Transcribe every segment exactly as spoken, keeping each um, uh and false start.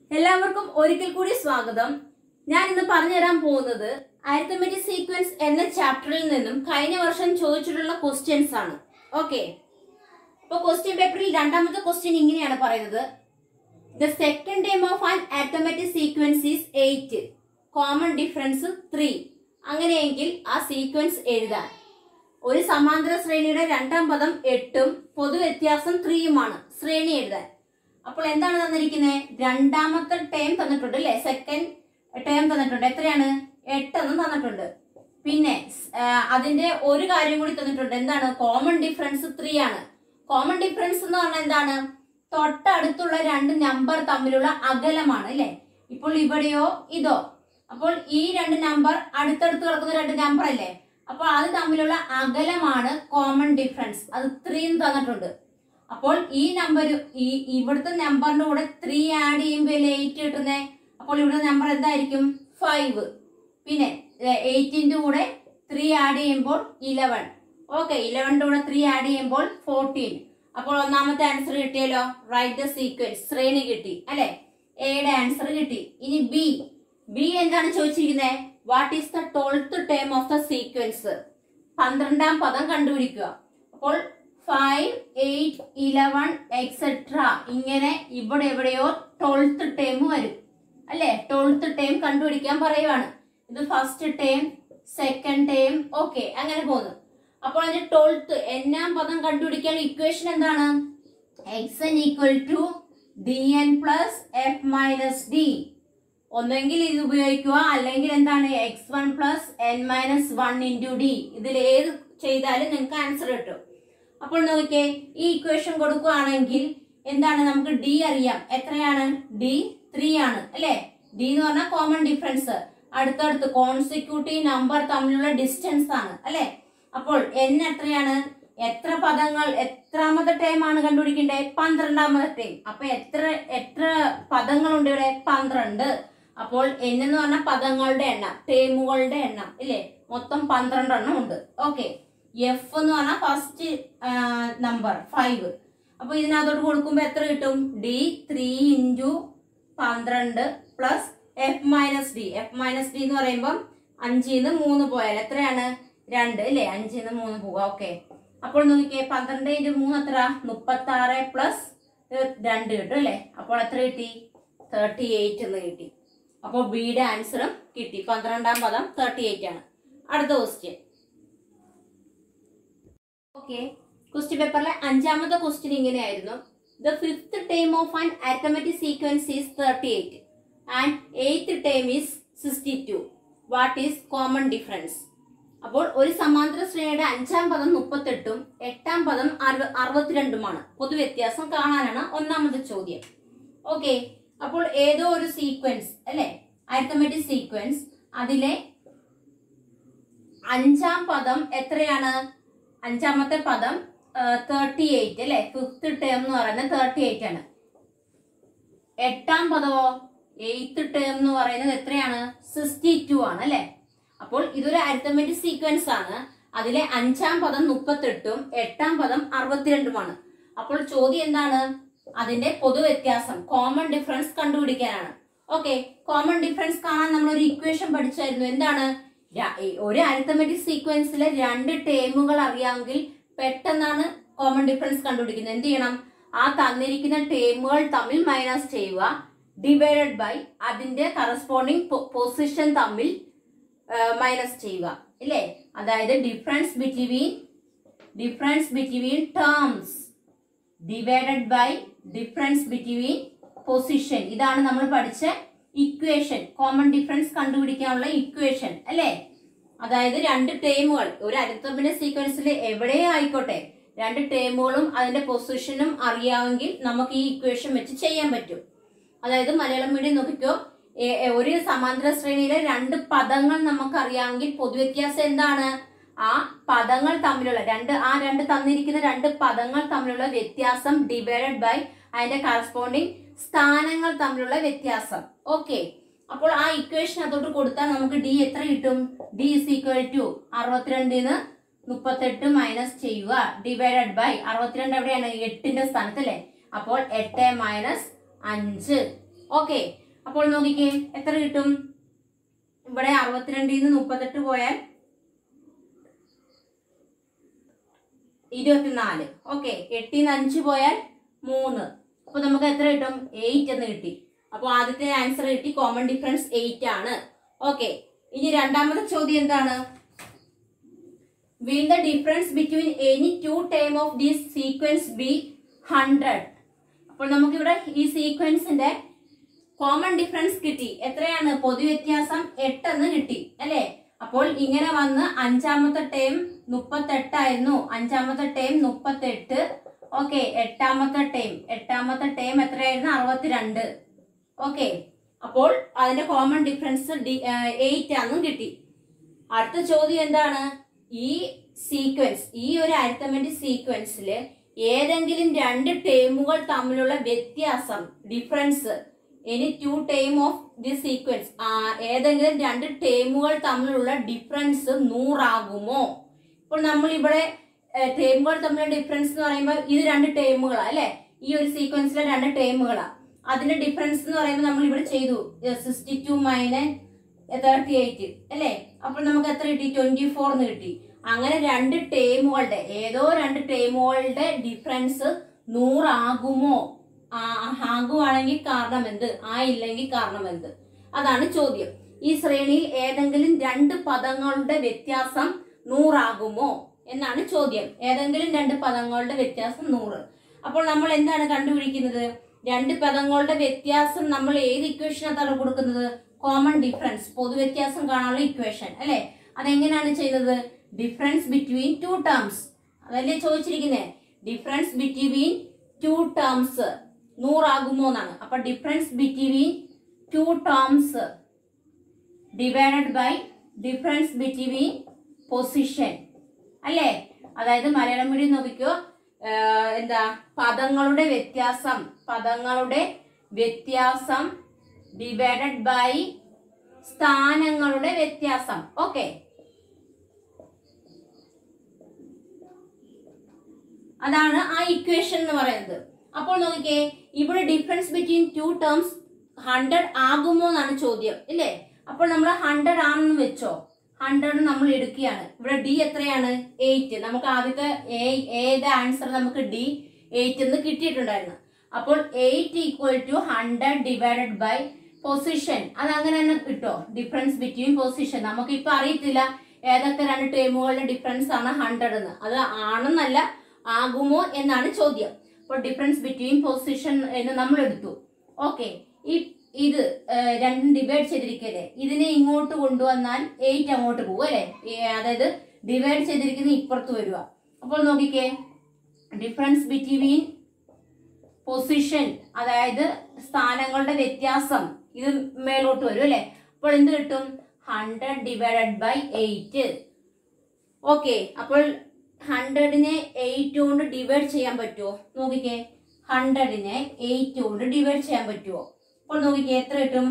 എല്ലാവർക്കും ഒരിക്കൽ കൂടി സ്വാഗതം. ഞാൻ ഇന്ന് പറഞ്ഞു തരാൻ പോകുന്നത് അരിത്തമെറ്റിക് സീക്വൻസ് എന്ന ചാപ്റ്ററിൽ നിന്നും കഴിഞ്ഞ വർഷം ചോദിച്ചിട്ടുള്ള ക്വസ്റ്റ്യൻസ് ആണ്. ഓക്കെ, അപ്പൊ ക്വസ്റ്റ്യൻ പേപ്പറിൽ രണ്ടാമത്തെ ക്വസ്റ്റ്യൻ ഇങ്ങനെയാണ് പറയുന്നത്: the second term of an arithmetic sequence is eight, common difference three. അങ്ങനെയെങ്കിൽ ആ സീക്വൻസ് എഴുതാൻ ഒരു സമാന്തര ശ്രേണിയുടെ രണ്ടാം പദം എട്ടും പൊതുവ്യത്യാസം ത്രീയുമാണ് ശ്രേണി എഴുതാൻ. അപ്പോൾ എന്താണ് തന്നിരിക്കുന്നത്? രണ്ടാമത്തെ ടേം തന്നിട്ടുണ്ട് അല്ലെ, സെക്കൻഡ് ടേം തന്നിട്ടുണ്ട്. എത്രയാണ്? എട്ടെന്ന് തന്നിട്ടുണ്ട്. പിന്നെ അതിന്റെ ഒരു കാര്യം കൂടി തന്നിട്ടുണ്ട്. എന്താണ്? കോമൺ ഡിഫറൻസ് ത്രീ ആണ്. കോമൺ ഡിഫറൻസ് എന്ന് പറഞ്ഞാൽ എന്താണ്? തൊട്ടടുത്തുള്ള രണ്ട് നമ്പർ തമ്മിലുള്ള അകലമാണ് അല്ലെ. ഇപ്പോൾ ഇവിടെയോ ഇതോ, അപ്പോൾ ഈ രണ്ട് നമ്പർ അടുത്തടുത്ത് കിടക്കുന്ന രണ്ട് നമ്പർ അല്ലേ, അപ്പോൾ അത് തമ്മിലുള്ള അകലമാണ് കോമൺ ഡിഫറൻസ്. അത് ത്രീ തന്നിട്ടുണ്ട്. അപ്പോൾ ഈ നമ്പർ ഈ ഇവിടുത്തെ നമ്പറിന്റെ കൂടെ ത്രീ ആഡ് ചെയ്യുമ്പോൾ എയ്റ്റ് കിട്ടുന്നേ. അപ്പോൾ ഇവിടുത്തെ നമ്പർ എന്തായിരിക്കും? ഫൈവ്. പിന്നെ എയ്റ്റിന്റെ കൂടെ ത്രീ ആഡ് ചെയ്യുമ്പോൾ ഇലവൻ. ഓക്കെ, ഇലവന്റെ കൂടെ ത്രീ ആഡ് ചെയ്യുമ്പോൾ ഫോർട്ടീൻ. അപ്പോൾ ഒന്നാമത്തെ ആൻസർ കിട്ടിയല്ലോ. റൈറ്റ് ദ സീക്വൻസ്, ശ്രേണി കിട്ടി അല്ലെ. എയുടെ ആൻസർ കിട്ടി. ഇനി ബി ബി എന്താണ് ചോദിച്ചിരിക്കുന്നത്? What is the twelfth term of the sequence? പന്ത്രണ്ടാം പദം കണ്ടുപിടിക്കുക. അപ്പോൾ ഫൈവ്, എയ്റ്റ്, ഇലവൻ എക്സെട്ര ഇങ്ങനെ ഇവിടെ എവിടെയോ ട്വൽത്ത് ടേം വരും അല്ലെ. ട്വൽത്ത് ടേം കണ്ടുപിടിക്കാൻ പറയുവാണ്. ഇത് first term, second term, okay, അങ്ങനെ പോകുന്നു. അപ്പോൾ അതിന്റെ ട്വൽത്ത് എന്നാം പദം കണ്ടുപിടിക്കാൻ ഇക്വേഷൻ എന്താണ്? X n equal to d n plus f minus d. ഒന്നെങ്കിൽ ഇത് ഉപയോഗിക്കുക, അല്ലെങ്കിൽ എന്താണ്? X one plus n minus one into d. ഇതിൽ ഏത് ചെയ്താലും നിങ്ങൾക്ക് ആൻസർ കിട്ടും. അപ്പോൾ നോക്കിയേ, ഈ ഇക്വേഷൻ കൊടുക്കുകയാണെങ്കിൽ എന്താണ്? നമുക്ക് ഡി അറിയാം. എത്രയാണ്? ഡി ത്രീ ആണ് അല്ലെ. ഡി എന്ന് പറഞ്ഞാൽ കോമൺ ഡിഫറൻസ്, അടുത്തടുത്ത് കോൺസിക്യൂട്ടീവ് നമ്പർ തമ്മിലുള്ള ഡിസ്റ്റൻസ് ആണ് അല്ലെ. അപ്പോൾ എൻ എത്രയാണ്? എത്ര പദങ്ങൾ, എത്രാമത്തെ ടൈം ആണ് കണ്ടുപിടിക്കേണ്ടത്? പന്ത്രണ്ടാമത്തെ ടൈം. അപ്പൊ എത്ര എത്ര പദങ്ങളുണ്ട് ഇവിടെ? പന്ത്രണ്ട്. അപ്പോൾ എൻ എന്ന് പറഞ്ഞാൽ പദങ്ങളുടെ എണ്ണം, ടേമുകളുടെ എണ്ണം ഇല്ലേ. മൊത്തം പന്ത്രണ്ടെണ്ണം ഉണ്ട്. ഓക്കെ, എഫ് എന്ന് പറഞ്ഞാൽ ഫസ്റ്റ് നമ്പർ ഫൈവ്. അപ്പൊ ഇതിനകത്തോട്ട് കൊടുക്കുമ്പോ എത്ര കിട്ടും? ഡി ത്രീ ഇൻറ്റു പന്ത്രണ്ട് plus f minus d. F minus d എന്ന് പറയുമ്പോൾ അഞ്ചിന്ന് മൂന്ന് പോയാൽ എത്രയാണ്? രണ്ട് അല്ലേ. അഞ്ചിന്ന് മൂന്ന് പോവുക. ഓക്കെ, അപ്പോൾ നോക്കിയേ, പന്ത്രണ്ട് ഇൻറ്റു മൂന്ന് എത്ര? മുപ്പത്തി ആറ് പ്ലസ് രണ്ട് കിട്ടും അല്ലെ. അപ്പോൾ എത്ര കിട്ടി? തേർട്ടി എയ്റ്റ് എന്ന് കിട്ടി. അപ്പോൾ ബിയുടെ ആൻസറും കിട്ടി. പന്ത്രണ്ടാം പദം തേർട്ടി എയ്റ്റ് ആണ്. അടുത്ത ക്വസ്റ്റ്യൻ. ഓക്കെ, ക്വസ്റ്റ്യൻ പേപ്പറിലെ അഞ്ചാമത്തെ ക്വസ്റ്റ്യൻ ഇങ്ങനെയായിരുന്നു: the fifth term of an arithmetic sequence is thirty eight and eighth term is sixty two. What is common difference? അപ്പോൾ ഒരു സമാന്തര ശ്രേണിയുടെ അഞ്ചാം പദം മുപ്പത്തെട്ടും എട്ടാം പദം അറുപത്തിരണ്ടുമാണ്. പൊതുവ്യത്യാസം കാണാനാണ് ഒന്നാമത്തെ ചോദ്യം. ഓക്കെ, അപ്പോൾ ഏതോ ഒരു സീക്വൻസ് അല്ലെ, അരിത്തമെറ്റിക് സീക്വൻസ്, അതിലെ അഞ്ചാം പദം എത്രയാണ്? അഞ്ചാമത്തെ പദം തേർട്ടി എയ്റ്റ് അല്ലെ. ഫിഫ്ത്ത് ടേം എന്ന് പറയുന്നത് തേർട്ടി എയ്റ്റ് ആണ്. എട്ടാം പദമോ എയ്ത്ത് ടേം എന്ന് പറയുന്നത് എത്രയാണ്? സിക്സ്റ്റി ടു ആണ് അല്ലെ. അപ്പോൾ ഇതൊരു അരിത്തമെറ്റിക് സീക്വൻസ് ആണ്. അതിലെ അഞ്ചാം പദം മുപ്പത്തെട്ടും എട്ടാം പദം അറുപത്തിരണ്ടുമാണ്. അപ്പോൾ ചോദ്യം എന്താണ്? അതിന്റെ പൊതുവ്യത്യാസം, കോമൺ ഡിഫറൻസ് കണ്ടുപിടിക്കാനാണ്. ഓക്കെ, കോമൺ ഡിഫറൻസ് കാണാൻ നമ്മൾ ഒരു ഇക്വേഷൻ പഠിച്ചായിരുന്നു. എന്താണ്? ഒരു അരിത്തമെറ്റിക് സീക്വൻസിലെ രണ്ട് ടേമുകൾ അറിയാമെങ്കിൽ പെട്ടെന്നാണ് കോമൺ ഡിഫറൻസ് കണ്ടുപിടിക്കുന്നത്. എന്ത് ചെയ്യണം? ആ തന്നിരിക്കുന്ന ടേമുകൾ തമ്മിൽ മൈനസ് ചെയ്യുക, ഡിവൈഡഡ് ബൈ അതിന്റെ കറസ്പോണ്ടിങ് പൊസിഷൻ തമ്മിൽ മൈനസ് ചെയ്യുക ഇല്ലേ. അതായത് difference between difference between terms divided by difference between position. ഇതാണ് നമ്മൾ പഠിച്ച ഇക്വേഷൻ, കോമൺ ഡിഫറൻസ് കണ്ടുപിടിക്കാനുള്ള ഇക്വേഷൻ അല്ലെ. അതായത് രണ്ട് ടേമുകൾ ഒരു അരിത്തമെറ്റിക് സീക്വൻസിൽ എവിടെ ആയിക്കോട്ടെ, രണ്ട് ടേമുകളും അതിന്റെ പൊസിഷനും അറിയാമെങ്കിൽ നമുക്ക് ഈ ഇക്വേഷൻ വെച്ച് ചെയ്യാൻ പറ്റും. അതായത് മലയാളം മീഡിയം നോക്കിക്കോ, ഒരു സമാന്തര ശ്രേണിയിലെ രണ്ട് പദങ്ങൾ നമുക്ക് അറിയാമെങ്കിൽ പൊതുവ്യത്യാസം എന്താണ്? ആ പദങ്ങൾ തമ്മിലുള്ള രണ്ട് ആ രണ്ട് തന്നിരിക്കുന്ന രണ്ട് പദങ്ങൾ തമ്മിലുള്ള വ്യത്യാസം ഡിവൈഡഡ് ബൈ അതിന്റെ കറസ്പോണ്ടിങ് സ്ഥാനങ്ങൾ തമ്മിലുള്ള വ്യത്യാസം. ഓക്കെ, അപ്പോൾ ആ ഇക്വേഷൻ അതോട്ട് കൊടുത്താൽ നമുക്ക് ഡി എത്ര കിട്ടും? ഡി ഇസ് ഈക്വൽ ടു അറുപത്തിരണ്ടിന് മുപ്പത്തെട്ട് മൈനസ് ചെയ്യുക, ഡിവൈഡഡ് ബൈ അറുപത്തിരണ്ട് എവിടെയാണ്? എട്ടിന്റെ സ്ഥാനത്ത് അല്ലേ. അപ്പോൾ എട്ട് മൈനസ് അഞ്ച് ഓക്കെ, അപ്പോൾ നോക്കിക്കേ എത്ര കിട്ടും. ഇവിടെ അറുപത്തിരണ്ടിൽ നിന്ന് മുപ്പത്തെട്ട് പോയാൽ ഇരുപത്തിനാല്. ഓക്കെ, എട്ടിൽ നിന്ന് അഞ്ച് പോയാൽ മൂന്ന്. അപ്പൊ നമുക്ക് എത്ര കിട്ടും? എയ്റ്റ് എന്ന് കിട്ടി. അപ്പോൾ ആദ്യത്തെ ആൻസർ കിട്ടി, കോമൺ ഡിഫറൻസ് എയ്റ്റ് ആണ്. ഓക്കെ, ഇനി രണ്ടാമത്തെ ചോദ്യം എന്താണ്? Will the difference between any two term of this sequence be one hundred? അപ്പോൾ നമുക്കിവിടെ ഈ സീക്വൻസിന്റെ കോമൺ ഡിഫറൻസ് കിട്ടി. എത്രയാണ്? പൊതുവ്യത്യാസം എട്ട് എന്ന് കിട്ടി അല്ലേ? അപ്പോൾ ഇങ്ങനെ വന്ന് അഞ്ചാമത്തെ ടേം മുപ്പത്തെട്ടായിരുന്നു, അഞ്ചാമത്തെ ടേം മുപ്പത്തെട്ട്. ഓക്കെ, എട്ടാമത്തെ ടേം എട്ടാമത്തെ ടേം എത്രയായിരുന്നു? അറുപത്തിരണ്ട്. ഓക്കെ, അപ്പോൾ അതിന്റെ കോമൺ ഡിഫറൻസ് എയ്റ്റ് ആണെന്നും കിട്ടി. അടുത്ത ചോദ്യം എന്താണ്? ഈ സീക്വൻസ് ഈ ഒരു അരിത്തമെറ്റിക് സീക്വൻസിൽ ഏതെങ്കിലും രണ്ട് ടേമുകൾ തമ്മിലുള്ള വ്യത്യാസം difference any two term of the sequence ഏതെങ്കിലും രണ്ട് ടേമുകൾ തമ്മിലുള്ള ഡിഫറൻസ് നൂറാകുമോ? ഇപ്പോൾ നമ്മൾ ഇവിടെ ടേമുകൾ തമ്മിലുള്ള ഡിഫറൻസ് എന്ന് പറയുമ്പോൾ ഇത് രണ്ട് ടേമുകളാ അല്ലെ? ഈ ഒരു സീക്വൻസിലെ രണ്ട് ടേമുകളാ. അതിന്റെ ഡിഫറൻസ് എന്ന് പറയുമ്പോൾ നമ്മൾ ഇവിടെ ചെയ്തു sixty two minus thirty eight അല്ലേ? അപ്പോൾ നമുക്ക് എത്ര കിട്ടി? ട്വന്റി ഫോർ എന്ന് കിട്ടി. അങ്ങനെ രണ്ട് ടേമുകളുടെ ഏതോ രണ്ട് ടേമുകളുടെ ഡിഫറൻസ് നൂറാകുമോ? ആകുവാണെങ്കിൽ കാരണം എന്ത്? ആയില്ലെങ്കിൽ കാരണം എന്ത്? അതാണ് ചോദ്യം. ഈ ശ്രേണിയിൽ ഏതെങ്കിലും രണ്ട് പദങ്ങളുടെ വ്യത്യാസം നൂറാകുമോ എന്നാണ് ചോദ്യം. ഏതെങ്കിലും രണ്ട് പദങ്ങളുടെ വ്യത്യാസം നൂറ്. അപ്പോൾ നമ്മൾ എന്താണ് കണ്ടുപിടിക്കുന്നത്? രണ്ട് പദങ്ങളുടെ വ്യത്യാസം നമ്മൾ ഏത് ഇക്വേഷനകത്താണ് കൊടുക്കുന്നത്? കോമൺ ഡിഫറൻസ്, പൊതുവ്യത്യാസം കാണാനുള്ള ഇക്വേഷൻ അല്ലെ? അതെങ്ങനെയാണ് ചെയ്യുന്നത്? ഡിഫറൻസ് ബിറ്റ്വീൻ ടു ടേംസ് അതല്ലേ ചോദിച്ചിരിക്കുന്നത്. ഡിഫറൻസ് ബിറ്റ്വീൻ ടു ടേംസ് നൂറാകുമോ എന്നാണ്. അപ്പൊ difference between two terms divided by difference between position അല്ലേ? അതായത് മലയാളം മീഡിയം നോക്കിക്കോ, എന്താ പദങ്ങളുടെ വ്യത്യാസം പദങ്ങളുടെ വ്യത്യാസം ഡിവൈഡഡ് ബൈ സ്ഥാനങ്ങളുടെ വ്യത്യാസം. ഓക്കെ, അതാണ് ആ ഇക്വേഷൻ എന്ന് പറയുന്നത്. അപ്പോൾ നോക്കിക്കേ, ഇവിടെ difference between two terms hundred ആകുമോ എന്നാണ് ചോദ്യം ഇല്ലേ? അപ്പോൾ നമ്മൾ ഹൺഡ്രഡ് ആണെന്ന് വെച്ചോ, ഹൺഡ്രഡ് നമ്മൾ എടുക്കുകയാണ്. ഇവിടെ ഡി എത്രയാണ്? എയ്റ്റ്. നമുക്ക് ആദ്യത്തെ ഏത് ആൻസർ നമുക്ക് ഡി എയ്റ്റ് എന്ന് കിട്ടിയിട്ടുണ്ടായിരുന്നു. അപ്പോൾ eight equal to hundred divided by position. അത് അങ്ങനെ തന്നെ കിട്ടോ, ഡിഫറൻസ് ബിറ്റ്വീൻ പൊസിഷൻ. നമുക്ക് ഇപ്പൊ അറിയത്തില്ല ഏതൊക്കെ രണ്ട് ടേമുകളുടെ ഡിഫറൻസ് ആണ് ഹൺഡ്രഡ് എന്ന്. അത് ആണെന്നല്ല, ആകുമോ എന്നാണ് ചോദ്യം. അപ്പോൾ ഡിഫറൻസ് ബിറ്റ്വീൻ പൊസിഷൻ എന്ന് നമ്മൾ എടുത്തു. ഓക്കെ, ഈ ഇത് രണ്ടും ഡിവൈഡ് ചെയ്തിരിക്കല്ലേ, ഇതിനെ ഇങ്ങോട്ട് കൊണ്ടുവന്നാൽ എയ്റ്റ് അങ്ങോട്ട് പോകും അല്ലെ? അതായത് ഡിവൈഡ് ചെയ്തിരിക്കുന്ന ഇപ്പുറത്ത് വരിക. അപ്പോൾ നോക്കിക്കേ, ഡിഫറൻസ് ബിറ്റ്വീൻ പൊസിഷൻ അതായത് സ്ഥാനങ്ങളുടെ വ്യത്യാസം ഇത് മേലോട്ട് വരും അല്ലെ? അപ്പോൾ എന്ത് കിട്ടും? Hundred divided by eight. Okay, അപ്പോൾ ഹൺഡ്രഡിനെ എയ്റ്റ് കൊണ്ട് ഡിവൈഡ് ചെയ്യാൻ പറ്റുമോ? നോക്കിക്കേ, ഹൺഡ്രഡിനെ എയ്റ്റ് കൊണ്ട് ഡിവൈഡ് ചെയ്യാൻ പറ്റുമോ? അപ്പോൾ നോക്കിക്കേ എത്ര കിട്ടും?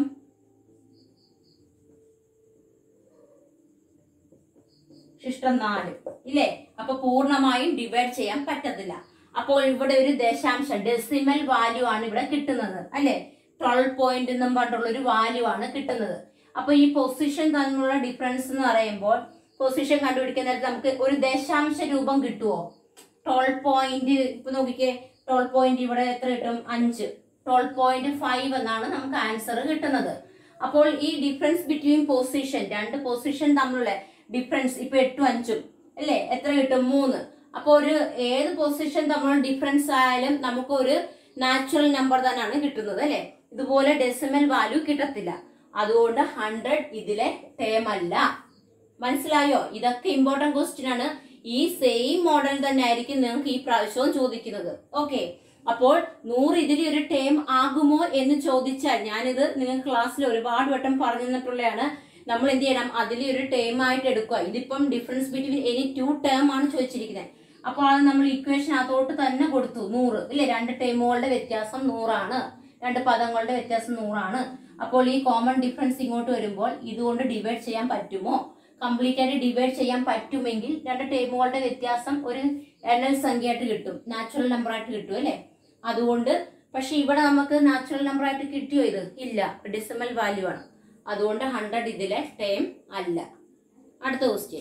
ശിഷ്ടം നാല് ഇല്ലേ? അപ്പൊ പൂർണ്ണമായും ഡിവൈഡ് ചെയ്യാൻ പറ്റത്തില്ല. അപ്പോൾ ഇവിടെ ഒരു ദശാംശം ഡെസിമൽ വാല്യൂ ആണ് ഇവിടെ കിട്ടുന്നത് അല്ലെ? ട്വൽവ് പോയിന്റ് എന്നും പറഞ്ഞിട്ടുള്ള ഒരു വാല്യൂ ആണ് കിട്ടുന്നത്. അപ്പൊ ഈ പൊസിഷൻ തമ്മിലുള്ള ഡിഫറൻസ് എന്ന് പറയുമ്പോൾ പൊസിഷൻ കണ്ടുപിടിക്കാൻ നേരത്തെ നമുക്ക് ഒരു ദശാംശ രൂപം കിട്ടുമോ? ട്വൽവ് പോയിന്റ് ഇപ്പൊ നോക്കിക്കേ, ട്വൽവ് പോയിന്റ് ഇവിടെ എത്ര കിട്ടും? അഞ്ച്. ട്വൽവ് പോയിന്റ് ഫൈവ് എന്നാണ് നമുക്ക് ആൻസർ കിട്ടുന്നത്. അപ്പോൾ ഈ ഡിഫറൻസ് ബിറ്റ്വീൻ പൊസിഷൻ രണ്ട് പൊസിഷൻ തമ്മിലുള്ള ഡിഫറൻസ് ഇപ്പൊ എട്ടും അഞ്ചും അല്ലേ? എത്ര കിട്ടും? മൂന്ന്. അപ്പൊ ഒരു ഏത് പൊസിഷൻ തമ്മിലുള്ള ഡിഫറൻസ് ആയാലും നമുക്ക് ഒരു നാച്ചുറൽ നമ്പർ തന്നെയാണ് കിട്ടുന്നത് അല്ലെ? ഇതുപോലെ ഡെസിമൽ വാല്യൂ കിട്ടത്തില്ല. അതുകൊണ്ട് ഹൺഡ്രഡ് ഇതിലെ ടേം അല്ല. മനസ്സിലായോ? ഇതൊക്കെ ഇമ്പോർട്ടന്റ് ക്വസ്റ്റ്യൻ ആണ്. ഈ സെയിം മോഡൽ തന്നെ ആയിരിക്കും നിങ്ങൾക്ക് ഈ പ്രാവശ്യവും ചോദിക്കുന്നത്. ഓക്കെ, അപ്പോൾ നൂറ് ഇതിൽ ഒരു ടേം ആകുമോ എന്ന് ചോദിച്ചാൽ, ഞാനിത് നിങ്ങൾക്ക് ക്ലാസ്സിൽ ഒരുപാട് വട്ടം പറഞ്ഞു തന്നിട്ടുള്ളതാണ്, നമ്മൾ എന്ത് ചെയ്യണം? അതിൽ ഒരു ടേം ആയിട്ട് എടുക്കുക. ഇതിപ്പം difference between any two term ആണ് ചോദിച്ചിരിക്കുന്നത്. അപ്പോൾ അത് നമ്മൾ ഇക്വേഷൻ അതോട്ട് തന്നെ കൊടുത്തു, നൂറ് ഇല്ലേ? രണ്ട് ടേമുകളുടെ വ്യത്യാസം നൂറാണ്, രണ്ട് പദങ്ങളുടെ വ്യത്യാസം നൂറാണ്. അപ്പോൾ ഈ കോമൺ ഡിഫറൻസ് ഇങ്ങോട്ട് വരുമ്പോൾ ഇതുകൊണ്ട് ഡിവൈഡ് ചെയ്യാൻ പറ്റുമോ? കംപ്ലീറ്റ് ആയിട്ട് ഡിവൈഡ് ചെയ്യാൻ പറ്റുമെങ്കിൽ രണ്ട് ടേമുകളുടെ വ്യത്യാസം ഒരു എണ്ണൽ സംഖ്യയായിട്ട് കിട്ടും, നാച്ചുറൽ നമ്പർ ആയിട്ട് കിട്ടും അല്ലെ? അതുകൊണ്ട് പക്ഷെ ഇവിടെ നമുക്ക് നാച്ചുറൽ നമ്പർ ആയിട്ട് കിട്ടിയോ? ഇത് ഇല്ല, ഡെസിമൽ വാല്യൂ ആണ്. അതുകൊണ്ട് ഹൺഡ്രഡ് ഇതിലെ ടേം അല്ല. അടുത്ത ക്വസ്റ്റ്യൻ.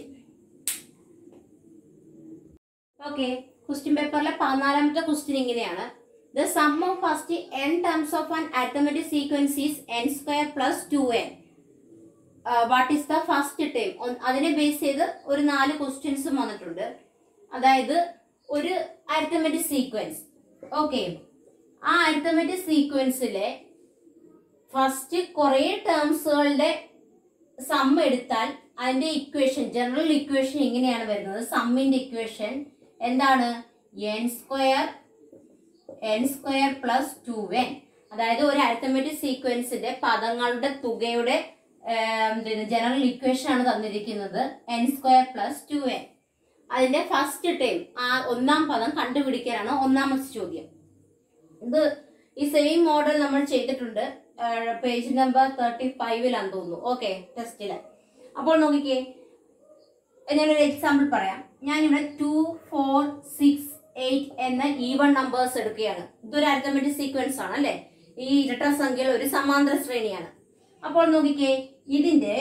ഓക്കെ, ക്വസ്റ്റ്യൻ പേപ്പറിലെ പതിനാലാമത്തെ ക്വസ്റ്റ്യൻ ഇങ്ങനെയാണ്. The sum of first n terms of an arithmetic sequence is n square plus two n. Uh, what is the first term? അതിനെ ബേസ് ചെയ്ത് ഒരു നാല് ക്വസ്റ്റ്യൻസും വന്നിട്ടുണ്ട്. അതായത് ഒരു അരിത്തമെറ്റിക് സീക്വൻസ്. ഓക്കെ, ആ അരിത്തമെറ്റിക് സീക്വൻസിലെ ഫസ്റ്റ് കുറെ ടേംസുകളുടെ സം എടുത്താൽ അതിന്റെ ഇക്വേഷൻ, ജനറൽ ഇക്വേഷൻ ഇങ്ങനെയാണ് വരുന്നത്. സമ്മിന്റെ ഇക്വേഷൻ എന്താണ്? N square n square plus two n. അതായത് ഒരു അരിത്തമെറ്റിക് സീക്വൻസിന്റെ പദങ്ങളുടെ തുകയുടെ ജനറൽ ഇക്വേഷൻ ആണ് തന്നിരിക്കുന്നത്, n square plus two n. അതിന്റെ ഫസ്റ്റ് ടേം, ആ ഒന്നാം പദം കണ്ടുപിടിക്കാനാണ് ഒന്നാമത്തെ ചോദ്യം. ഇത് ഈ സെയിം മോഡൽ നമ്മൾ ചെയ്തിട്ടുണ്ട്, പേജ് നമ്പർ തേർട്ടി ഫൈവിലാന്ന് തോന്നുന്നു. ഓക്കെ, ടെസ്റ്റില്. അപ്പോൾ നോക്കിക്കേ, ഞാനൊരു എക്സാമ്പിൾ പറയാം. ഞാനിവിടെ ടു ഫോർ സിക്സ് എയ്റ്റ് എന്ന ഈവൺ നമ്പേഴ്സ് എടുക്കുകയാണ്. ഇതൊരു അരിത്തമെറ്റിക് സീക്വൻസ് ആണ് അല്ലെ, ഈ ഇരട്ട സംഖ്യകൾ ഒരു സമാന്തര ശ്രേണിയാണ്. അപ്പോൾ നോക്കിക്കേ, ഇതിന്റെ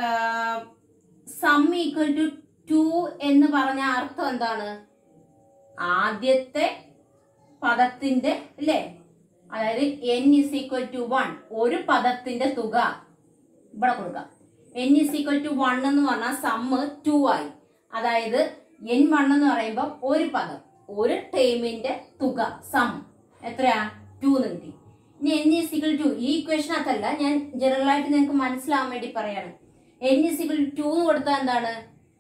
സം ഈക്വൽ ടു ടു എന്ന് പറഞ്ഞ അർത്ഥം എന്താണ്? ആദ്യത്തെ പദത്തിന്റെ അല്ലെ, അതായത് n is equal to one, ഒരു പദത്തിന്റെ തുക ഇവിടെ കൊടുക്കാം. N is equal to one എന്ന് പറഞ്ഞാൽ സമ്മ് ടു ആയി. അതായത് എൻ വൺ എന്ന് പറയുമ്പോൾ ഒരു പദം, ഒരു ടേമിന്റെ തുക സം എത്രയാ? ടു എന്ന് കിട്ടി. ഇനി എൻ ഇസ് ഈക്വൽ ടു, ഈ ഇക്വേഷനകത്തല്ല, ഞാൻ ജനറൽ ആയിട്ട് നിങ്ങൾക്ക് മനസ്സിലാവാൻ വേണ്ടി പറയാണ്. എൻ ഇസ് ഈക്വൽ ടു എന്ന് കൊടുത്താൽ എന്താണ്?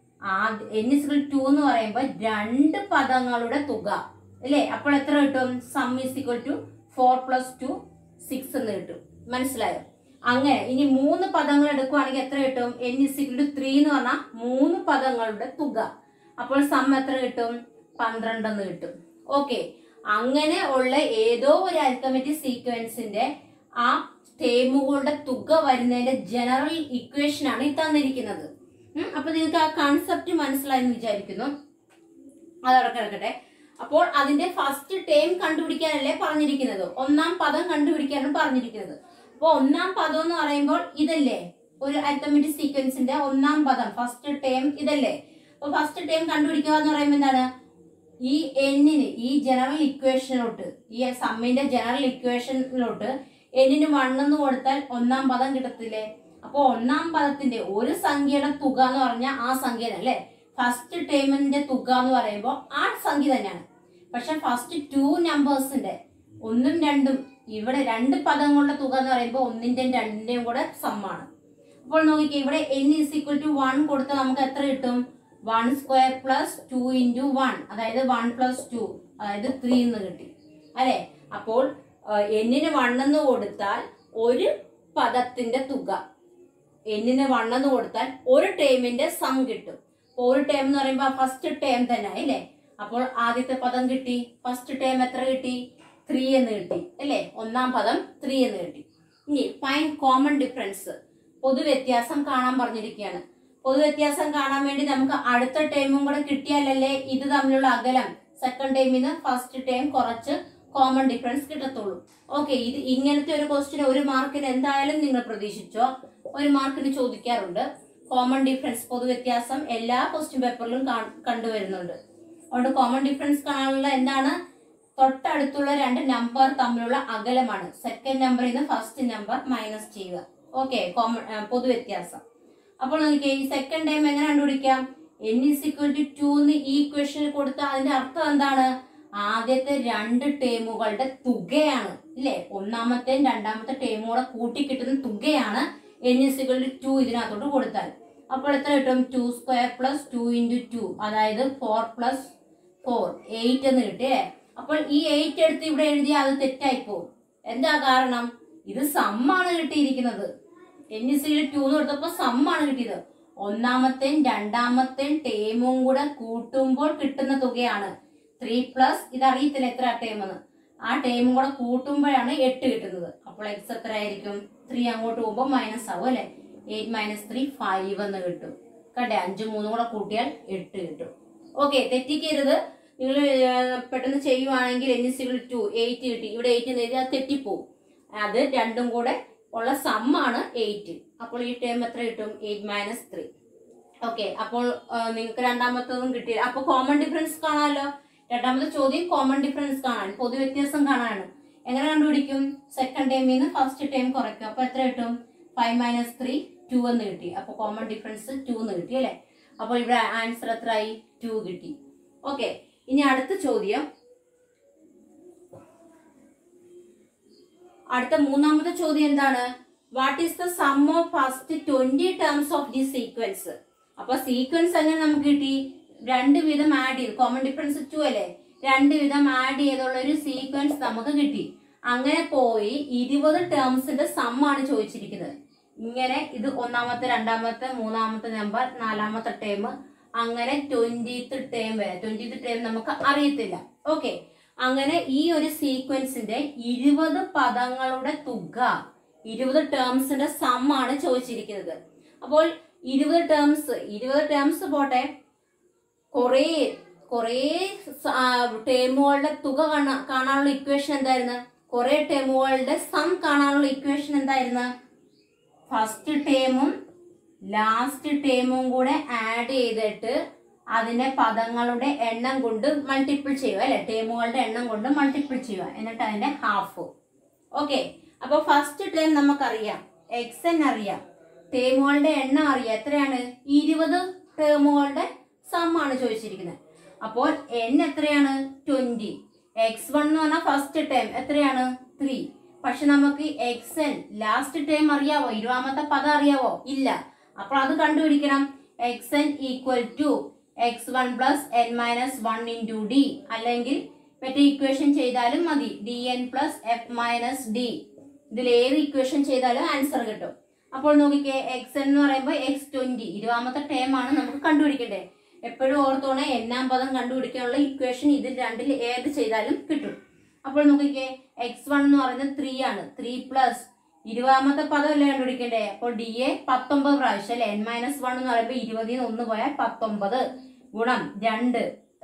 എൻ ഇസ് ഈക്വൽ ടു എന്ന് പറയുമ്പോൾ രണ്ട് പദങ്ങളുടെ തുക അല്ലേ. അപ്പോൾ എത്ര കിട്ടും? Sum is equal to four plus two six എന്ന് കിട്ടും. മനസ്സിലായോ? അങ്ങനെ ഇനി മൂന്ന് പദങ്ങൾ എടുക്കുവാണെങ്കിൽ എത്ര കിട്ടും? N is equal to three എന്ന് പറഞ്ഞാൽ മൂന്ന് പദങ്ങളുടെ തുക. അപ്പോൾ സം എത്ര കിട്ടും? പന്ത്രണ്ട് എന്ന് കിട്ടും. ഓക്കെ, അങ്ങനെ ഉള്ള ഏതോ ഒരു അരിത്തമെറ്റിക് സീക്വൻസിന്റെ ആ ടേമുകളുടെ തുക വരുന്നതിന്റെ ജനറൽ ഇക്വേഷൻ ആണ് ഈ തന്നിരിക്കുന്നത്. അപ്പൊ നിങ്ങൾക്ക് ആ കൺസെപ്റ്റ് മനസ്സിലായെന്ന് വിചാരിക്കുന്നു. അതവിടെ കിടക്കട്ടെ. അപ്പോൾ അതിന്റെ ഫസ്റ്റ് ടേം കണ്ടുപിടിക്കാനല്ലേ പറഞ്ഞിരിക്കുന്നത്, ഒന്നാം പദം കണ്ടുപിടിക്കാനാണ് പറഞ്ഞിരിക്കുന്നത്. അപ്പൊ ഒന്നാം പദം എന്ന് പറയുമ്പോൾ ഇതല്ലേ, ഒരു അരിത്തമെറ്റിക് സീക്വൻസിന്റെ ഒന്നാം പദം ഫസ്റ്റ് ടേം ഇതല്ലേ. അപ്പൊ ഫസ്റ്റ് ടേം കണ്ടുപിടിക്കുക എന്ന് പറയുമ്പോൾ എന്താണ്? ഈ എന്നിന്, ഈ ജനറൽ ഇക്വേഷനിലോട്ട്, ഈ സമ്മിന്റെ ജനറൽ ഇക്വേഷനിലോട്ട് എന്നിന് വൺ എന്ന് കൊടുത്താൽ ഒന്നാം പദം കിട്ടത്തില്ലേ. അപ്പൊ ഒന്നാം പദത്തിന്റെ ഒരു സംഖ്യയുടെ തുക എന്ന് പറഞ്ഞാൽ ആ സംഖ്യ അല്ലേ. ഫസ്റ്റ് ടേമിന്റെ തുക എന്ന് പറയുമ്പോൾ ആ സംഖ്യ തന്നെയാണ്. പക്ഷെ ഫസ്റ്റ് ടു നമ്പേഴ്സിന്റെ ഒന്നും രണ്ടും, ഇവിടെ രണ്ട് പദങ്ങളുടെ തുക എന്ന് പറയുമ്പോൾ ഒന്നിന്റെയും രണ്ടിന്റെയും കൂടെ സമ്മാണ്. അപ്പോൾ നോക്കിക്കേ, ഇവിടെ n is equal to one കൊടുത്താൽ നമുക്ക് എത്ര കിട്ടും? One square plus two into one, അതായത് വൺ പ്ലസ് ടു, അതായത് ത്രീ എന്ന് കിട്ടി അല്ലെ. അപ്പോൾ എന്നിന് വൺ എന്ന് കൊടുത്താൽ ഒരു പദത്തിന്റെ തുക, എന്നിന് വൺ എന്ന് കൊടുത്താൽ ഒരു ടേമിന്റെ സം കിട്ടും. അപ്പോൾ ഒരു ടേം എന്ന് പറയുമ്പോൾ ഫസ്റ്റ് ടേം തന്നെ അല്ലേ. അപ്പോൾ ആദ്യത്തെ പദം കിട്ടി. ഫസ്റ്റ് ടേം എത്ര കിട്ടി? ത്രീ എന്ന് കിട്ടി അല്ലേ. ഒന്നാം പദം ത്രീ എന്ന് കിട്ടി. ഇനി ഫൈൻഡ് കോമൺ ഡിഫറൻസ്, പൊതുവ്യത്യാസം കാണാൻ പറഞ്ഞിരിക്കുകയാണ്. പൊതുവ്യത്യാസം കാണാൻ വേണ്ടി നമുക്ക് അടുത്ത ടേമും കൂടെ കിട്ടിയാലല്ലേ ഇത് തമ്മിലുള്ള അകലം, സെക്കൻഡ് ടേമിന് ഫസ്റ്റ് ടേം കുറച്ച് കോമൺ ഡിഫറൻസ് കിട്ടത്തുള്ളൂ. ഓക്കെ, ഇത് ഇങ്ങനത്തെ ഒരു ക്വസ്റ്റ്യൻ ഒരു മാർക്കിന് എന്തായാലും നിങ്ങൾ പ്രതീക്ഷിച്ചോ, ഒരു മാർക്കിന് ചോദിക്കാറുണ്ട്. കോമൺ ഡിഫറൻസ്, പൊതുവ്യത്യാസം എല്ലാ ക്വസ്റ്റ്യൻ പേപ്പറിലും കണ്ടുവരുന്നുണ്ട്. അതുകൊണ്ട് കോമൺ ഡിഫറൻസ് കാണാനുള്ള എന്താണ്? തൊട്ടടുത്തുള്ള രണ്ട് നമ്പർ തമ്മിലുള്ള അകലമാണ്. സെക്കൻഡ് നമ്പറിൽ നിന്ന് ഫസ്റ്റ് നമ്പർ മൈനസ് ചെയ്യുക. ഓക്കെ, കോമൺ പൊതുവ്യത്യാസം. അപ്പോൾ നമുക്ക് ഈ സെക്കൻഡ് ടൈം എങ്ങനെ കണ്ടുപിടിക്കാം? N is equal to two എന്ന് ഈ ഇക്വേഷനിൽ കൊടുത്താൽ അതിന്റെ അർത്ഥം എന്താണ്? ആദ്യത്തെ രണ്ട് ടേമുകളുടെ തുകയാണ് ഇല്ലേ. ഒന്നാമത്തെയും രണ്ടാമത്തെ ടേമും കൂടെ കൂട്ടി കിട്ടുന്ന തുകയാണ് n is equal to two ഇതിനകത്തോട്ട് കൊടുത്താൽ. അപ്പോൾ എത്ര കിട്ടും? Two square plus two into two, അതായത് ഫോർ പ്ലസ് ഫോർ, എയ്റ്റ് എന്ന് കിട്ടിയേ. അപ്പോൾ ഈ എയ്റ്റ് എടുത്ത് ഇവിടെ എഴുതിയാൽ അത് തെറ്റായി പോകും. എന്താ കാരണം? ഇത് സമ്മാണ് കിട്ടിയിരിക്കുന്നത്. എൻ ഇസ് ഈക്വൽ ടു എന്ന് കൊടുത്തപ്പോൾ സമ്മാണ് കിട്ടിയത്. ഒന്നാമത്തെയും രണ്ടാമത്തെയും ടേമും കൂടെ കൂട്ടുമ്പോൾ കിട്ടുന്ന തുകയാണ് ത്രീ പ്ലസ്, ഇത് അറിയത്തില്ല എത്ര ടേം എന്ന്, ആ ടേമും കൂടെ കൂട്ടുമ്പോഴാണ് എട്ട് കിട്ടുന്നത്. അപ്പോൾ എക്സ് എത്ര ആയിരിക്കും? ത്രീ അങ്ങോട്ട് പോകുമ്പോൾ മൈനസ് ആവും അല്ലെ. എയ്റ്റ് മൈനസ് ത്രീ ഫൈവ് എന്ന് കിട്ടും. കണ്ടേ, അഞ്ചും മൂന്നും കൂടെ കൂട്ടിയാൽ എട്ട് കിട്ടും. ഓക്കെ, തെറ്റിക്കരുത്. നിങ്ങൾ പെട്ടെന്ന് ചെയ്യുവാണെങ്കിൽ n is equal to eight കിട്ടി. ഇവിടെ എയ്റ്റ് എന്ന് എഴുതി അത് തെറ്റിപ്പോവും. അത് രണ്ടും കൂടെ ഉള്ള സമ്മാണ് എയ്റ്റ്. അപ്പോൾ ഈ ടേം എത്ര കിട്ടും? Eight minus three. ഓക്കെ, അപ്പോൾ നിങ്ങൾക്ക് രണ്ടാമത്തതും കിട്ടി. അപ്പോൾ കോമൺ ഡിഫറൻസ് കാണാമല്ലോ. രണ്ടാമത്തെ ചോദ്യം കോമൺ ഡിഫറൻസ് കാണാൻ, പൊതുവ്യത്യാസം കാണാനാണ്. എങ്ങനെ കണ്ടുപിടിക്കും? സെക്കൻഡ് ടൈമിൽ നിന്ന് ഫസ്റ്റ് ടൈം കുറയ്ക്കും. അപ്പോൾ എത്ര കിട്ടും? ഫൈവ് മൈനസ് ത്രീ ടു എന്ന് കിട്ടി. അപ്പോൾ കോമൺ ഡിഫറൻസ് ടു എന്ന് കിട്ടി അല്ലേ? അപ്പോൾ ഇവിടെ ആൻസർ എത്രയായി? ടു കിട്ടി. ഓക്കെ, ഇനി അടുത്ത ചോദ്യം, അടുത്ത മൂന്നാമത്തെ ചോദ്യം എന്താണ്? What is the sum of first twenty terms of the sequence? അപ്പൊ സീക്വൻസ് എങ്ങനെ നമുക്ക് കിട്ടി? രണ്ട് വിധം ആഡ് ചെയ്ത്, കോമൺ ഡിഫറൻസ് ടു അല്ലേ? രണ്ട് വിധം ആഡ് ചെയ്തുള്ള ഒരു സീക്വൻസ് നമുക്ക് കിട്ടി. അങ്ങനെ പോയി ഇരുപത് ടേംസിന്റെ സം ആണ് ചോദിച്ചിരിക്കുന്നത്. ഇങ്ങനെ ഇത് ഒന്നാമത്തെ, രണ്ടാമത്തെ, മൂന്നാമത്തെ നമ്പർ, നാലാമത്തെ ടേം, അങ്ങനെ ട്വന്റിത്ത് ടേം വരെ. ട്വന്റിത്ത് ടേം നമുക്ക് അറിയത്തില്ല. ഓക്കെ, അങ്ങനെ ഈ ഒരു സീക്വൻസിന്റെ ഇരുപത് പദങ്ങളുടെ തുക, ഇരുപത് ടേംസിന്റെ സം ആണ് ചോദിച്ചിരിക്കുന്നത്. അപ്പോൾ ഇരുപത് ടേംസ് ഇരുപത് ടേംസ് പോട്ടെ, കുറേ കുറേ ടേമുകളുടെ തുക കാണാനുള്ള ഇക്വേഷൻ എന്തായിരുന്നു? കുറെ ടേമുകളുടെ സം കാണാനുള്ള ഇക്വേഷൻ എന്തായിരുന്നു? ഫസ്റ്റ് ടേമും ലാസ്റ്റ് ടേമും കൂടെ ആഡ് ചെയ്തിട്ട് അതിനെ പദങ്ങളുടെ എണ്ണം കൊണ്ട് മൾട്ടിപ്പിൾ ചെയ്യുക അല്ലെ? ടേമുകളുടെ എണ്ണം കൊണ്ട് മൾട്ടിപ്പിൾ ചെയ്യുക, എന്നിട്ട് അതിന്റെ ഹാഫ്. ഓക്കെ, അപ്പൊ ഫസ്റ്റ് ടേം നമുക്കറിയാം, എക്സ് എൻ അറിയാം, ടേമുകളുടെ എണ്ണം അറിയാം. എത്രയാണ്? ഇരുപത് ടേമുകളുടെ സം ആണ് ചോദിച്ചിരിക്കുന്നത്. അപ്പോൾ എൻ എത്രയാണ്? ട്വന്റി. എക്സ് വൺ എന്ന് പറഞ്ഞാൽ ഫസ്റ്റ് ടേം എത്രയാണ്? ത്രീ. പക്ഷെ നമുക്ക് എക്സ് എൻ ലാസ്റ്റ് ടേം അറിയാവോ? ഇരുപതാമത്തെ പദം അറിയാവോ? ഇല്ല. അപ്പോൾ അത് കണ്ടുപിടിക്കണം. X n equal to x one plus n minus one into d, അല്ലെങ്കിൽ മറ്റേ ഇക്വേഷൻ ചെയ്താലും മതി, d n plus f minus d. ഇതിൽ ഏത് ഇക്വേഷൻ ചെയ്താലും ആൻസർ കിട്ടും. അപ്പോൾ നോക്കിക്കേ, എക്സ് എൻ എന്ന് പറയുമ്പോൾ എക്സ് ട്വന്റി, ഇരുപതാമത്തെ ടേം ആണ് നമുക്ക് കണ്ടുപിടിക്കേണ്ടത്. എപ്പോഴും ഓർത്തോണെ എണ്ണാം പദം കണ്ടുപിടിക്കാനുള്ള ഇക്വേഷൻ ഇതിൽ രണ്ടിൽ ഏത് ചെയ്താലും കിട്ടും. അപ്പോൾ നോക്കിക്കേ, എക്സ് വൺ എന്ന് പറയുന്നത് ത്രീ ആണ്. ത്രീ പ്ലസ് ഇരുപതാമത്തെ പദം അല്ലേ കണ്ടുപിടിക്കണ്ടേ? അപ്പോൾ ഡി എ പത്തൊമ്പത് പ്രാവശ്യം അല്ലെ? എൻ മൈനസ് വൺ എന്ന് പറയുമ്പോൾ ഇരുപതിൽ നിന്ന് ഒന്ന് പോയാൽ പത്തൊമ്പത് ഗുണം രണ്ട്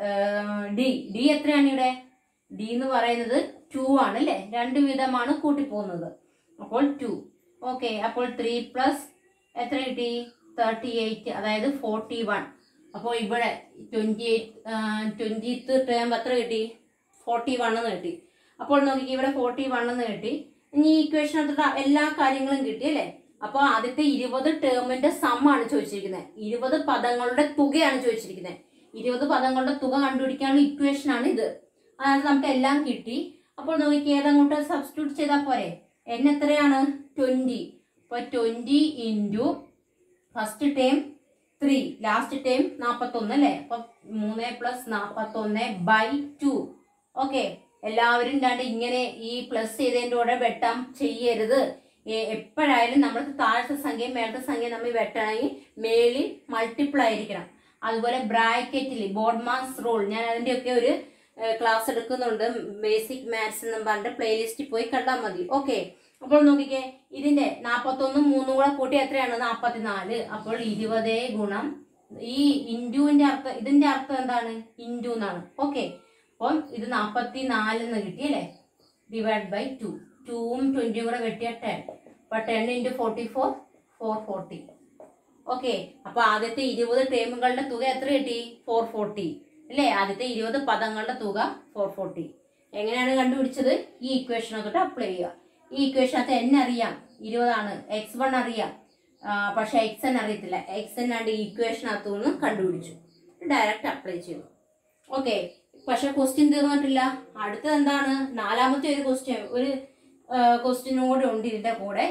ഡി. ഡി എത്രയാണ് ഇവിടെ? ഡി എന്ന് പറയുന്നത് ടു ആണ് അല്ലെ? രണ്ട് വിധമാണ് കൂട്ടിപ്പോകുന്നത്. അപ്പോൾ ടു. ഓക്കെ, അപ്പോൾ ത്രീ പ്ലസ് എത്ര കിട്ടി? തേർട്ടി എയ്റ്റ്, അതായത് ഫോർട്ടി വൺ. അപ്പോൾ ഇവിടെ ട്വന്റി എയ്റ്റ് ട്വന്റിത്ത് ടേം എത്ര കിട്ടി? ഫോർട്ടി വൺ എന്ന് കിട്ടി. അപ്പോൾ നോക്കി, ഇവിടെ ഫോർട്ടി വൺ എന്ന് കിട്ടി. ഇനി ഈ ഇക്വേഷൻ എടുത്തിട്ട് എല്ലാ കാര്യങ്ങളും കിട്ടി അല്ലേ? അപ്പോൾ ആദ്യത്തെ ഇരുപത് ടേമിന്റെ സം ആണ് ചോദിച്ചിരിക്കുന്നത്. ഇരുപത് പദങ്ങളുടെ തുകയാണ് ചോദിച്ചിരിക്കുന്നത്. ഇരുപത് പദങ്ങളുടെ തുക കണ്ടുപിടിക്കാനുള്ള ഇക്വേഷൻ ആണ് ഇത്. അതായത് നമുക്ക് എല്ലാം കിട്ടി. അപ്പോൾ നോക്കി, ഏതങ്ങോട്ട് സബ്സ്റ്റിറ്റ്യൂട്ട് ചെയ്താൽ പോരെ? എൻ എത്രയാണ്? ട്വന്റി. അപ്പോൾ twenty into first term three, last time നാപ്പത്തൊന്ന് അല്ലേ? അപ്പൊ മൂന്ന് പ്ലസ് നാപ്പത്തൊന്ന് ബൈ ടു. ഓക്കെ, എല്ലാവരും രണ്ട് ഇങ്ങനെ ഈ പ്ലസ് ചെയ്തതിൻ്റെ കൂടെ വെട്ടാൻ ചെയ്യരുത്. എപ്പോഴായാലും നമ്മൾ താഴത്തെ സംഖ്യ മേളത്തെ സംഖ്യ നമ്മൾ വെട്ടണമെങ്കിൽ മേളിൽ മൾട്ടിപ്പിൾ ആയിരിക്കണം. അതുപോലെ ബ്രാക്കറ്റിൽ ബോഡ്മാസ് റൂൾ, ഞാൻ അതിൻ്റെയൊക്കെ ഒരു ക്ലാസ് എടുക്കുന്നുണ്ട്, ബേസിക് മാത്സ് എന്നും പറഞ്ഞിട്ട് പ്ലേലിസ്റ്റിൽ പോയി കണ്ടാൽ മതി. ഓക്കെ, അപ്പോൾ നോക്കിക്കേ, ഇതിന്റെ നാപ്പത്തൊന്നും മൂന്നും കൂടെ കൂട്ടി എത്രയാണ്? നാപ്പത്തിനാല്. അപ്പോൾ ഇരുപത് ഗുണം ഈ ഇൻറ്റുവിന്റെ അർത്ഥം, ഇതിന്റെ അർത്ഥം എന്താണ്? ഇൻറ്റു എന്നാണ്. ഓക്കെ, അപ്പം ഇത് നാപ്പത്തി നാലെന്ന് കിട്ടിയല്ലേ? Divide by two. ടൂവും ട്വന്റിയും കൂടെ വെട്ടിയ ടെൻ. അപ്പൊ ten into forty four, four forty. Okay, അപ്പൊ ആദ്യത്തെ ഇരുപത് ടേമുകളുടെ തുക എത്ര കിട്ടി? ഫോർ ഫോർട്ടി അല്ലേ? ആദ്യത്തെ ഇരുപത് പദങ്ങളുടെ തുക ഫോർ ഫോർട്ടി. എങ്ങനെയാണ് കണ്ടുപിടിച്ചത്? ഈ ഇക്വേഷൻ ഒക്കെ അപ്ലൈ ചെയ്യുക. ഈ ഇക്വേഷനകത്ത് എൻ അറിയാം, ഇരുപതാണ്. എക്സ് വൺ അറിയാം, പക്ഷെ എക്സ് എൻ അറിയത്തില്ല. എക്സ് എൻ ആണ്ട് ഈ ഇക്വേഷനകത്തു നിന്ന് കണ്ടുപിടിച്ചു, ഡയറക്റ്റ് അപ്ലൈ ചെയ്തു. ഓക്കെ, പക്ഷെ ക്വസ്റ്റ്യൻ തീർന്നിട്ടില്ല. അടുത്തത് എന്താണ്? നാലാമത്തെ ഒരു ക്വസ്റ്റ്യൻ, ഒരു ക്വസ്റ്റ്യനും കൂടെ ഉണ്ട് ഇതിന്റെ കൂടെ,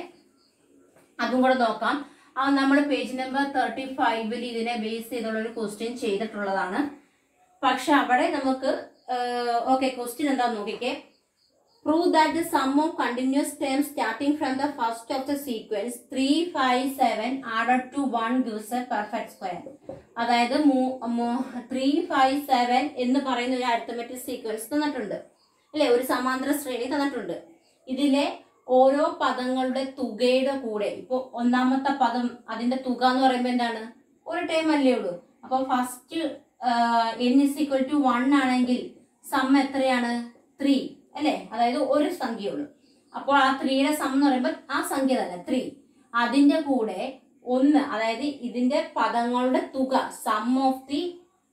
അതും കൂടെ നോക്കാം. ആ നമ്മൾ പേജ് നമ്പർ തേർട്ടി ഫൈവിൽ ഇതിനെ ബേസ് ചെയ്തുള്ള ഒരു ക്വസ്റ്റ്യൻ ചെയ്തിട്ടുള്ളതാണ്. പക്ഷെ അവിടെ നമുക്ക് ഓക്കെ, ക്വസ്റ്റ്യൻ എന്താന്ന് നോക്കിക്കേ. Prove that the sum of continuous terms starting from the first of the sequence three, five, seven added to one gives a perfect square. അതായത് ത്രീ ഫൈവ് സെവൻ എന്ന് പറയുന്ന ഒരു അരിത്തമെറ്റിക് സീക്വൻസ് തന്നിട്ടുണ്ട് അല്ലെ? ഒരു സമാന്തര ശ്രേണി തന്നിട്ടുണ്ട്. ഇതിലെ ഓരോ പദങ്ങളുടെ തുകയുടെ കൂടെ, ഇപ്പൊ ഒന്നാമത്തെ പദം അതിന്റെ തുക എന്ന് പറയുമ്പോൾ എന്താണ്? ഒരു ടൈം അല്ലേ ഉള്ളൂ. അപ്പൊ first n is equal to one ആണെങ്കിൽ സം എത്രയാണ്? ത്രീ അല്ലെ? അതായത് ഒരു സംഖ്യയുള്ളൂ. അപ്പോൾ ആ ത്രീയുടെ സം എന്ന് പറയുമ്പോൾ ആ സംഖ്യ തന്നെ ത്രീ. അതിന്റെ കൂടെ ഒന്ന്, അതായത് ഇതിന്റെ പദങ്ങളുടെ തുക, സം ഓഫ് ദി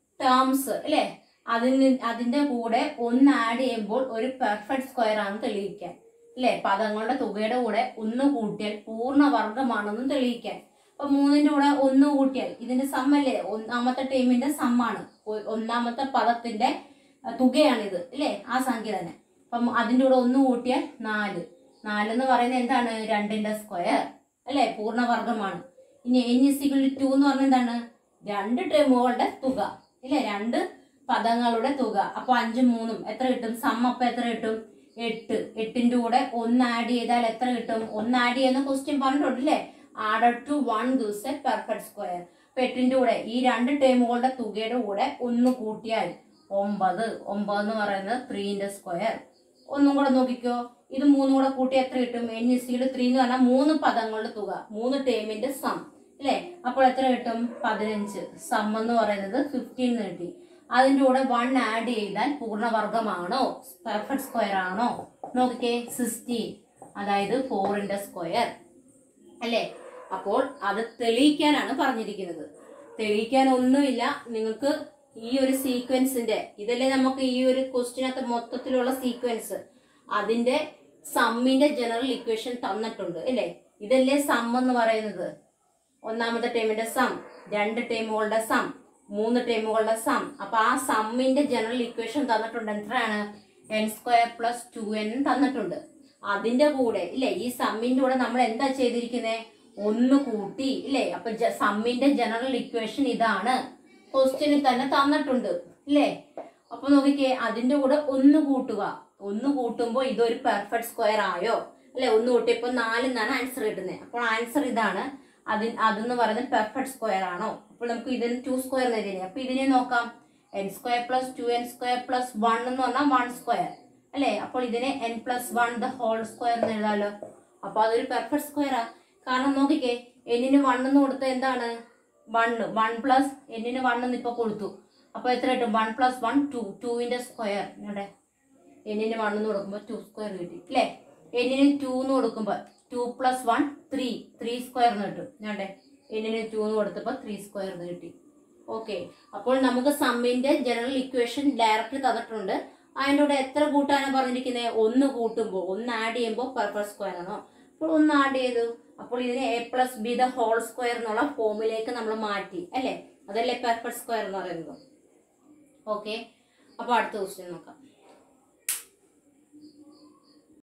ടേംസ് അല്ലെ, അതിന് അതിന്റെ കൂടെ ഒന്ന് ആഡ് ചെയ്യുമ്പോൾ ഒരു പെർഫെക്റ്റ് സ്ക്വയർ ആണ് തെളിയിക്കാൻ അല്ലെ. പദങ്ങളുടെ തുകയുടെ കൂടെ ഒന്ന് കൂട്ടിയാൽ പൂർണ്ണവർഗമാണെന്ന് തെളിയിക്കാൻ. അപ്പൊ മൂന്നിന്റെ കൂടെ ഒന്ന് കൂട്ടിയാൽ ഇതിന്റെ സം അല്ലേ? ഒന്നാമത്തെ ടേമിന്റെ സമ്മാണ്, ഒന്നാമത്തെ പദത്തിന്റെ തുകയാണിത് അല്ലെ, ആ സംഖ്യ തന്നെ. അപ്പം അതിന്റെ കൂടെ ഒന്ന് കൂട്ടിയാൽ നാല്. നാലെന്ന് പറയുന്നത് എന്താണ്? രണ്ടിന്റെ സ്ക്വയർ അല്ലെ, പൂർണ്ണവർഗമാണ്. ഇനി n is equal to two എന്ന് പറഞ്ഞാൽ എന്താണ്? രണ്ട് ടേമുകളുടെ തുക ഇല്ലേ, രണ്ട് പദങ്ങളുടെ തുക. അപ്പൊ അഞ്ചും മൂന്നും എത്ര കിട്ടും? സം അപ്പൊ എത്ര കിട്ടും? എട്ട്. എട്ടിന്റെ കൂടെ ഒന്ന് ആഡ് ചെയ്താൽ എത്ര കിട്ടും? ഒന്ന് ആഡ് ചെയ്യുന്ന ക്വസ്റ്റ്യൻ പറഞ്ഞിട്ടുണ്ട് അല്ലേ? Added to one gives a perfect square. അപ്പൊ എട്ടിന്റെ കൂടെ ഈ രണ്ട് ടേമുകളുടെ തുകയുടെ കൂടെ ഒന്ന് കൂട്ടിയാൽ ഒമ്പത്. ഒമ്പത് എന്ന് പറയുന്നത് ത്രീന്റെ സ്ക്വയർ. ഒന്നും കൂടെ നോക്കിക്കോ, ഇത് മൂന്നും കൂടെ കൂട്ടി എത്ര കിട്ടും? എൻ ഇസിയിൽ ത്രീ എന്ന് പറഞ്ഞാൽ മൂന്ന് പദങ്ങളുടെ തുക, മൂന്ന് ടേമിന്റെ സം അല്ലെ. അപ്പോൾ എത്ര കിട്ടും? പതിനഞ്ച്. സം എന്ന് പറയുന്നത് ഫിഫ്റ്റീൻ കിട്ടി. അതിന്റെ കൂടെ വൺ ആഡ് ചെയ്താൽ പൂർണ്ണവർഗമാണോ, പെർഫെക്റ്റ് സ്ക്വയർ ആണോ? നോക്കിക്കേ, സിക്സ്റ്റീൻ, അതായത് ഫോറിന്റെ സ്ക്വയർ അല്ലെ. അപ്പോൾ അത് തെളിയിക്കാനാണ് പറഞ്ഞിരിക്കുന്നത്. തെളിയിക്കാൻ ഒന്നുമില്ല, നിങ്ങൾക്ക് ഈ ഒരു സീക്വൻസിന്റെ, ഇതല്ലേ നമുക്ക് ഈ ഒരു ക്വസ്റ്റിനകത്ത് മൊത്തത്തിലുള്ള സീക്വൻസ്, അതിന്റെ സമ്മിന്റെ ജനറൽ ഇക്വേഷൻ തന്നിട്ടുണ്ട് അല്ലെ. ഇതല്ലേ സം എന്ന് പറയുന്നത്? ഒന്നാമത്തെ ടേമിന്റെ സം, രണ്ട് ടേമുകളുടെ സം, മൂന്ന് ടേമുകളുടെ സം. അപ്പൊ ആ സമ്മിന്റെ ജനറൽ ഇക്വേഷൻ തന്നിട്ടുണ്ട്. എത്രയാണ്? N square plus two n തന്നിട്ടുണ്ട്. അതിന്റെ കൂടെ ഇല്ലേ, ഈ സമ്മിന്റെ കൂടെ നമ്മൾ എന്താ ചെയ്തിരിക്കുന്നത്? ഒന്ന് കൂട്ടി ഇല്ലേ. അപ്പൊ സമ്മിന്റെ ജനറൽ ഇക്വേഷൻ ഇതാണ്, ക്വസ്റ്റ്യനിൽ തന്നെ തന്നിട്ടുണ്ട് ഇല്ലേ. അപ്പൊ നോക്കിക്കേ, അതിന്റെ കൂടെ ഒന്ന് കൂട്ടുക. ഒന്ന് കൂട്ടുമ്പോൾ ഇതൊരു പെർഫെക്റ്റ് സ്ക്വയർ ആയോ അല്ലെ? ഒന്ന് കൂട്ടിയപ്പോ നാലെന്നാണ് ആൻസർ കിട്ടുന്നത്. അപ്പോൾ ആൻസർ ഇതാണ്. അതി അതെന്ന് പറയുന്നത് പെർഫെക്റ്റ് സ്ക്വയർ ആണോ? അപ്പോൾ നമുക്ക് ഇതിന് ടു സ്ക്വയർ എഴുതിനെ. അപ്പൊ ഇതിനെ നോക്കാം. N square plus two n square plus one എന്ന് പറഞ്ഞാൽ വൺ സ്ക്വയർ അല്ലെ. അപ്പോൾ ഇതിനെ n plus one the whole square എന്ന് എഴുതാലോ. അപ്പൊ അതൊരു പെർഫെക്റ്റ് സ്ക്വയറാ. കാരണം നോക്കിക്കേ, എന്നിന് വൺ എന്ന് കൊടുത്ത എന്താണ്? വണ്ണ്. വൺ പ്ലസ് എന്നിന് വൺ എന്ന് ഇപ്പൊ കൊടുത്തു. അപ്പൊ എത്ര കിട്ടും? One plus one two. ടുവിന്റെ സ്ക്വയർ ഇവിടെ എന്നിന് വൺ എന്ന് കൊടുക്കുമ്പോൾ ടു സ്ക്വയർ കിട്ടി അല്ലെ. എന്നിന് ടു എന്ന് കൊടുക്കുമ്പോൾ two plus one three. Three square എന്ന് കിട്ടും. ഞാണ്ടേ എന്നിന് ടു എന്ന് കൊടുത്തപ്പോൾ ത്രീ സ്ക്വയർ എന്ന് കിട്ടി. ഓക്കെ, അപ്പോൾ നമുക്ക് സമ്മിന്റെ ജനറൽ ഇക്വേഷൻ ഡയറക്റ്റ് തന്നിട്ടുണ്ട്. അതിൻ്റെ കൂടെ എത്ര കൂട്ടാനാണ് പറഞ്ഞിരിക്കുന്നത്? ഒന്ന് കൂട്ടുമ്പോൾ, ഒന്ന് ആഡ് ചെയ്യുമ്പോൾ പെർഫെക്റ്റ് സ്ക്വയർ ആണോ? അപ്പോൾ ഒന്ന് ആഡ് ചെയ്തു. അപ്പോൾ ഇതിനെ a plus b the whole square എന്നുള്ള ഫോമിലേക്ക് നമ്മൾ മാറ്റി അല്ലേ. അതല്ലേ പെർഫെക്റ്റ് സ്ക്വയർ എന്ന് പറയുന്നത്. ഓക്കെ, അപ്പോൾ അടുത്ത ക്വസ്റ്റ്യൻ നോക്കാം.